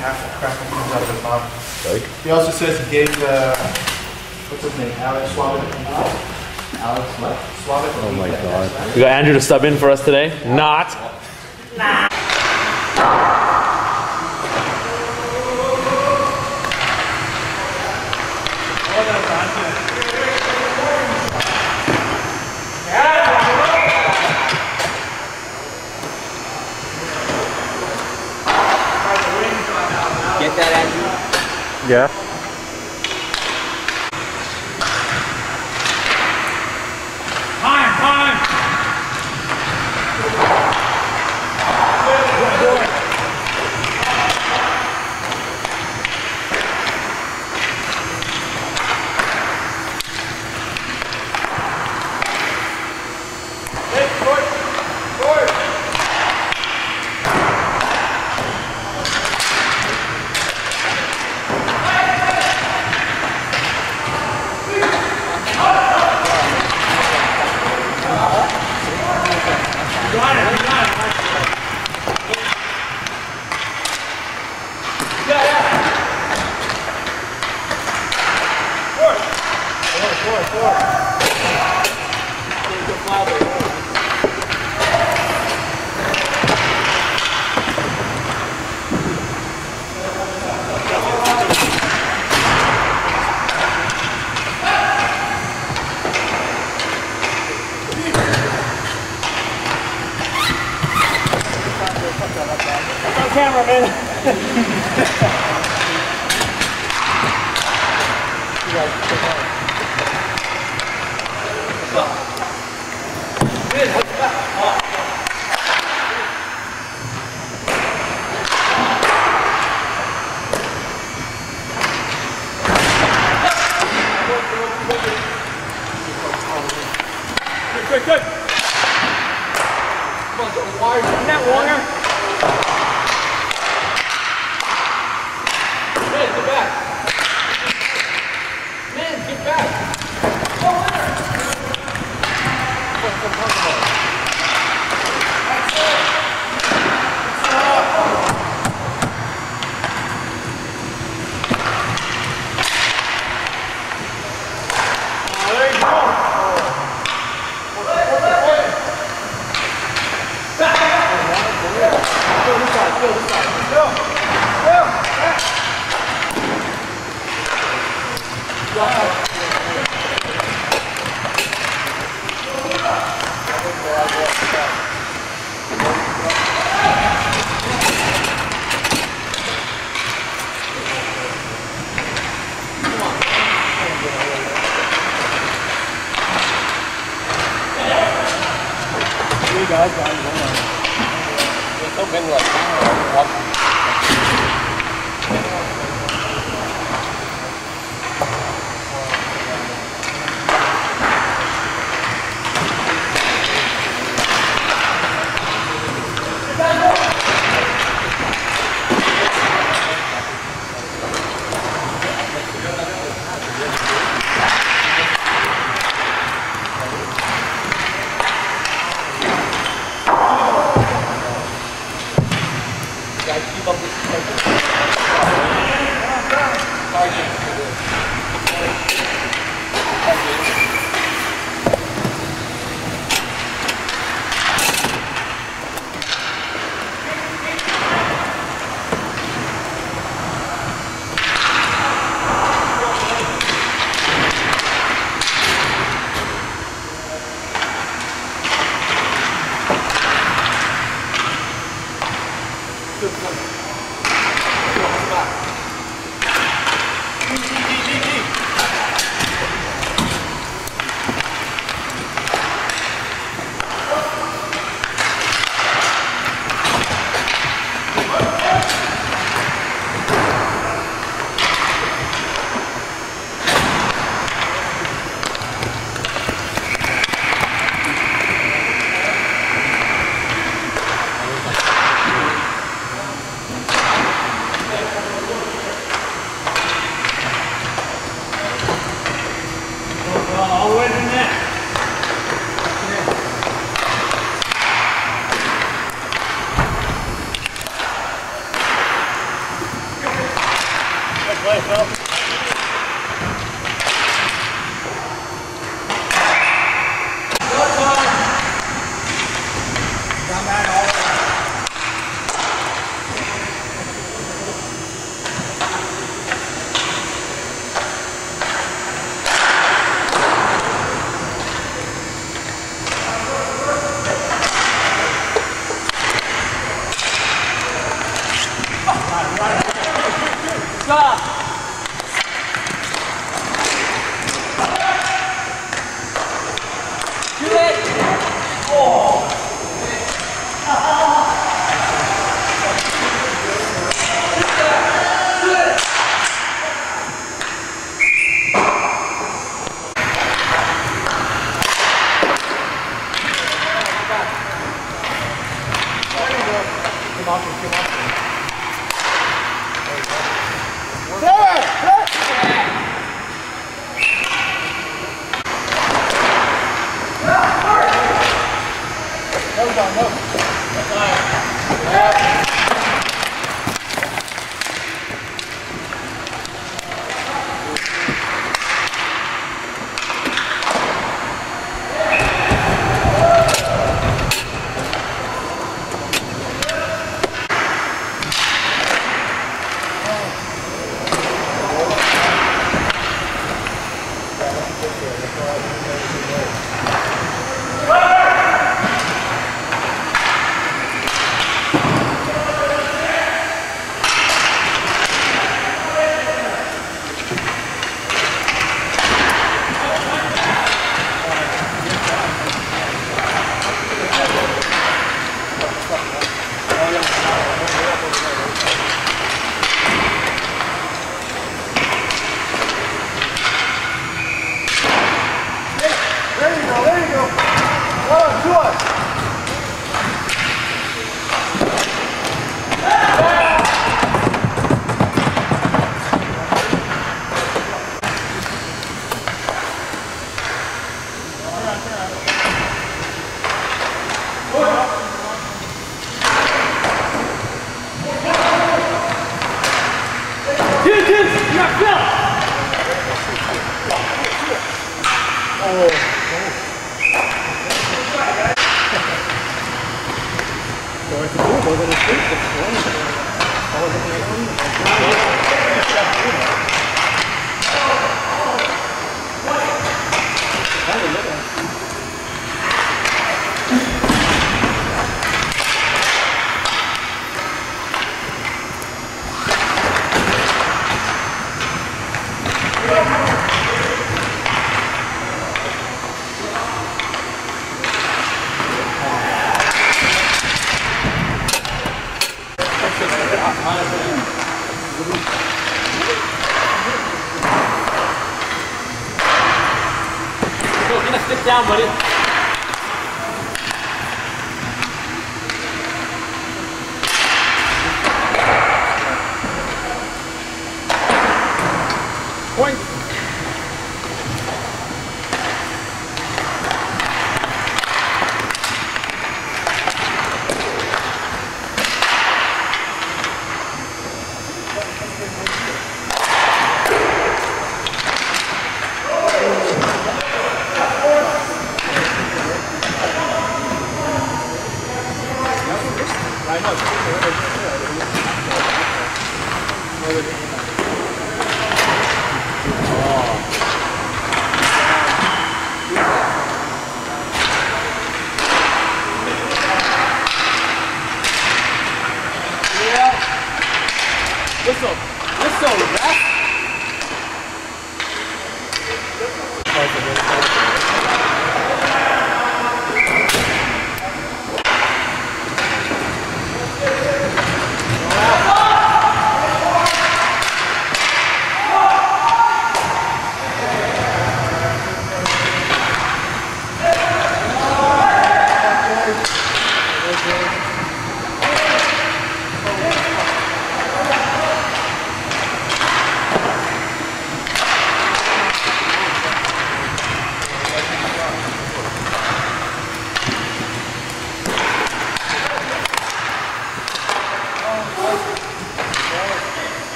half the cracker comes out of his mouth. Right. He also says he gave what's his name? Alex Swabic. Alex what? Swabic. Oh my God. We got Andrew to sub in for us today. Not. Get that, Andrew? Yeah. Cameraman. Good, good. Come on, wire. Isn't that wire? Man, get back. Man, get back. Go in there. Come on, come on. That's it. There you go. Go this side, go this side. Go. Go. You guys, Không bên người. Sit down, buddy. Point. Whistle, ref.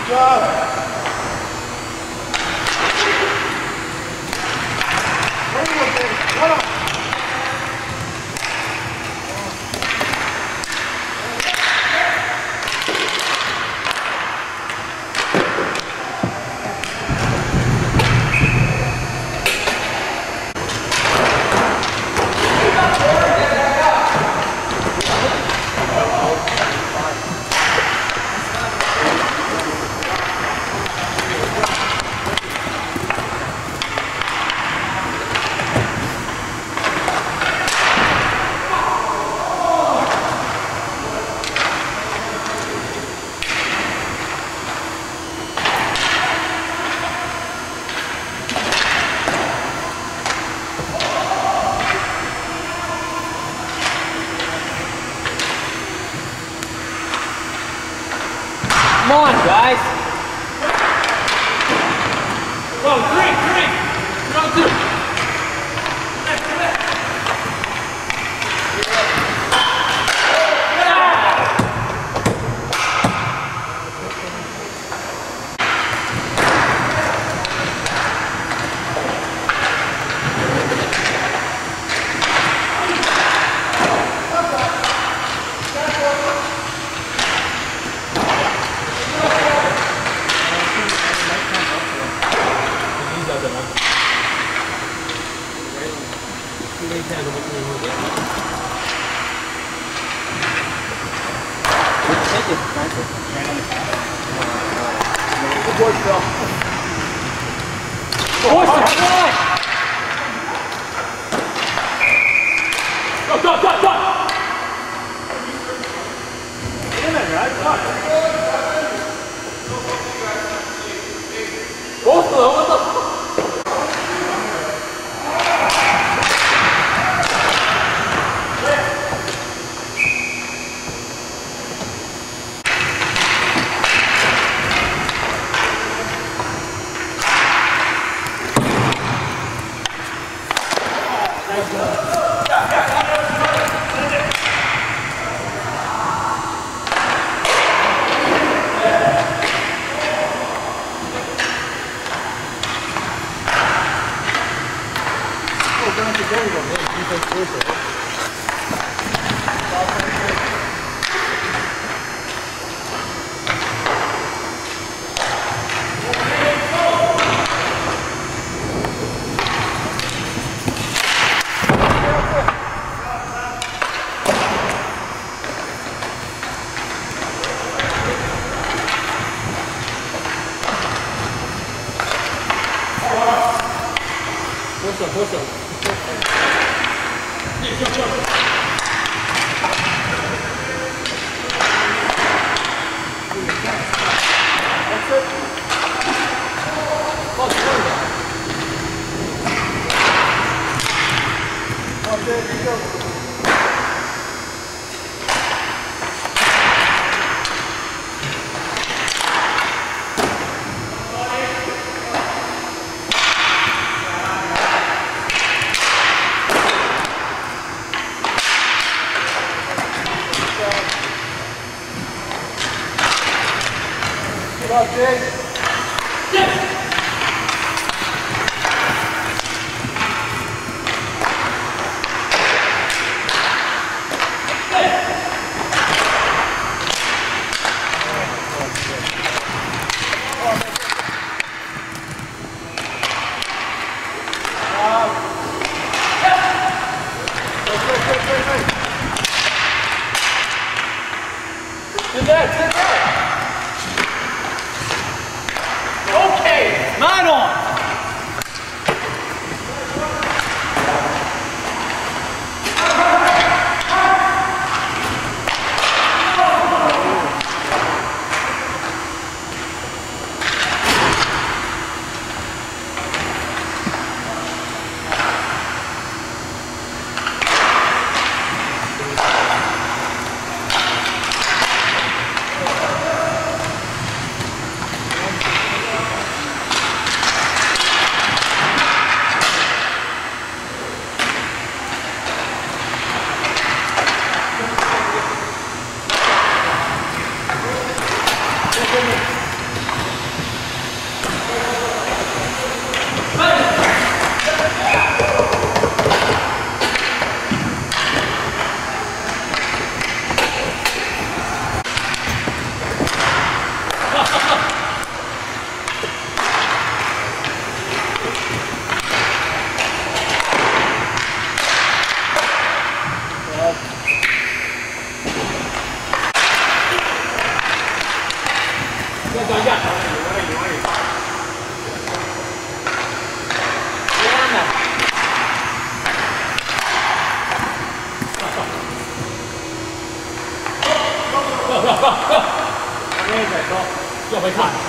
Come on, guys. Go, three. Go, two. Okay. 要ไป看。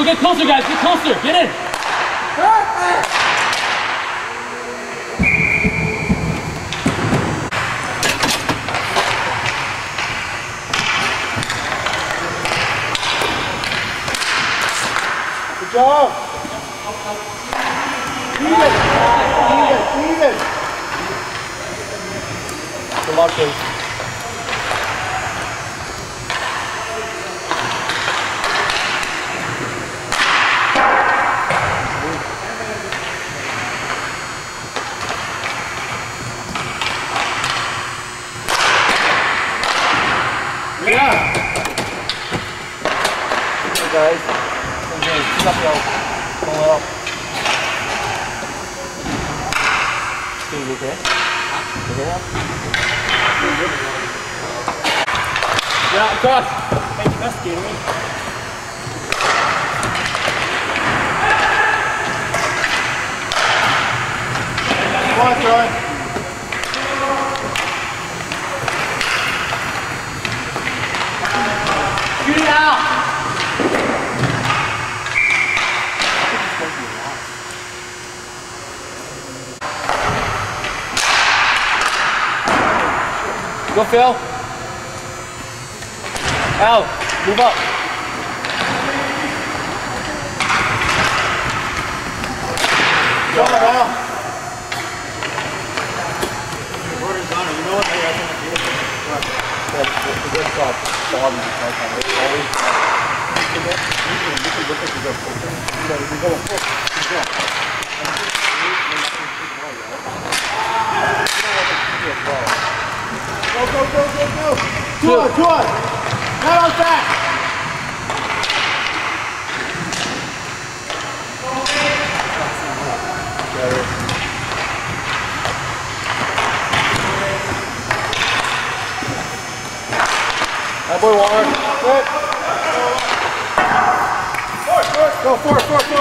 get closer, guys. Get closer. Get in. Good job. Even. Good luck, please. Yeah. Hey guys. Okay, keep up, y'all. Pull it up. You okay? Yeah, cross. Thank you, that's getting me. Come on, Troy. Shoot it out! Go, Phil. Al, move up. Go, Al. Order's on it. You know what? Hey, I think it's beautiful. That's a good shot. Always. You can look at the go. You go full. Go. Two on. Not on back. That boy Warren. Good. Go, forward.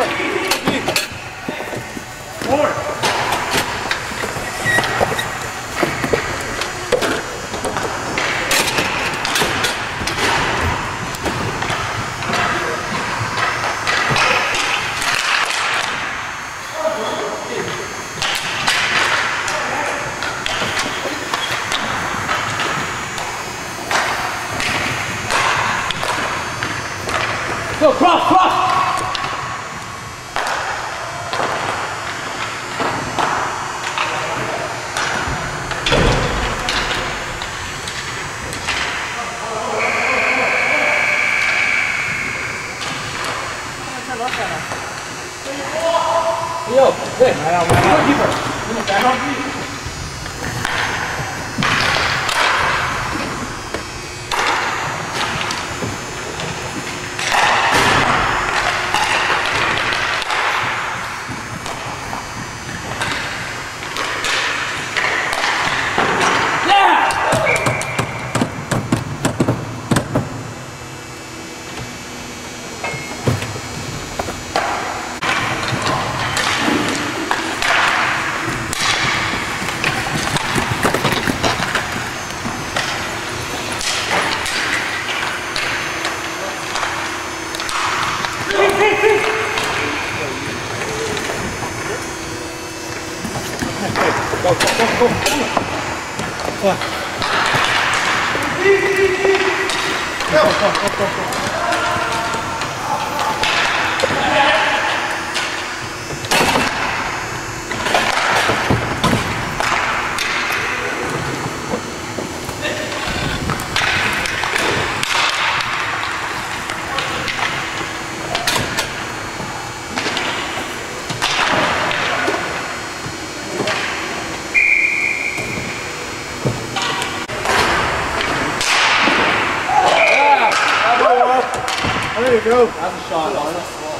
Forward. Go, cross. Yo, hey, goalkeeper. Back on feet. Go. There you go. That's a shot, Lawrence.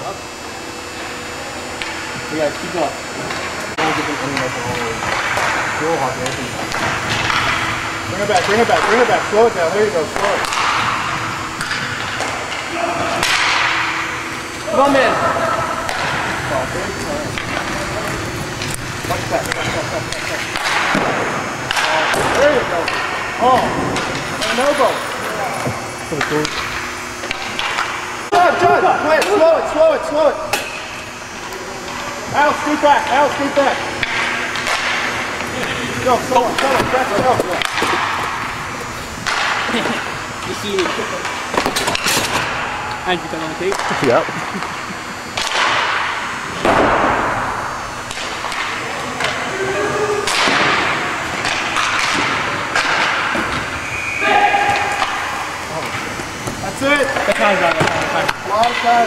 You guys keep up. Don't get them coming up the whole way. Go hard, Anthony. Bring it back. Slow it down. There you go. Slow it. Come on, man. Watch back. There you go. Oh, an elbow. Jump. good. Play it, slow it, slow it, slow it. Al, scoot back, Al, scoot back. Go, slow it, press it up. You see it. Andrew, got on the tape? Yep. That's it. The time's on. A lot of time.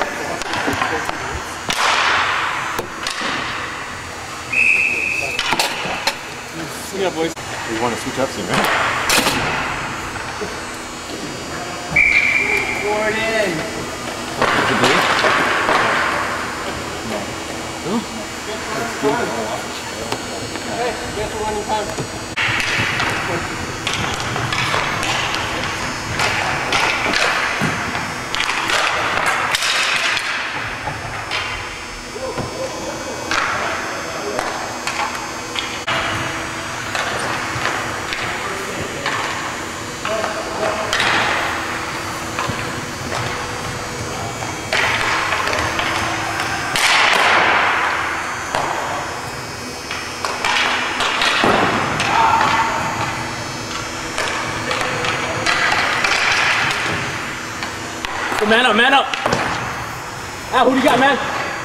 Yeah, boys. You want to switch up soon, right? Jordan. Hey, guess we're running time. Man up, man up. Ah, who do you got, man?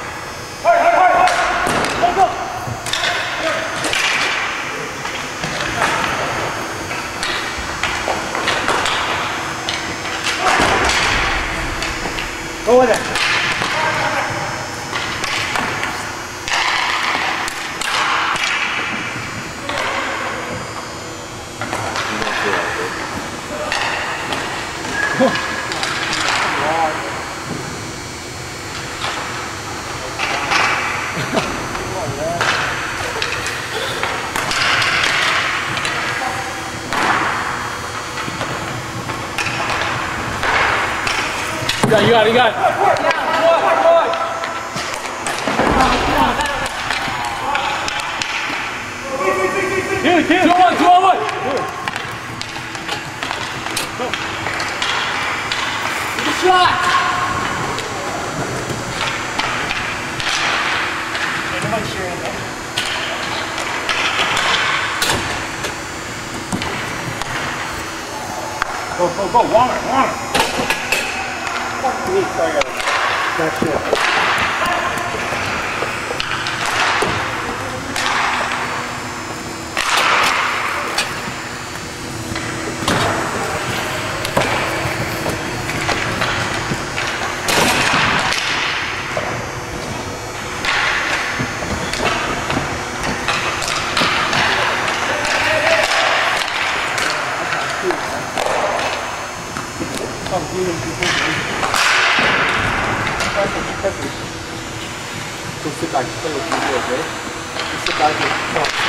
Let's go. Go with it. You got it, you got it. Two, 2-1, 2-1. Good shot. Go, Warner. That shit. Go sit back, play with you, okay? Just sit back and talk.